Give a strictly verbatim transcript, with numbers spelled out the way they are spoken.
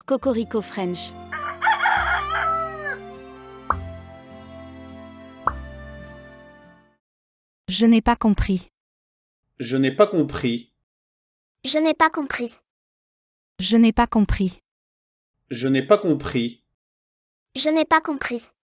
Cocorico French. Je n'ai pas compris. Je n'ai pas compris. Je n'ai pas compris. Je n'ai pas compris. Je n'ai pas compris. Je n'ai pas compris.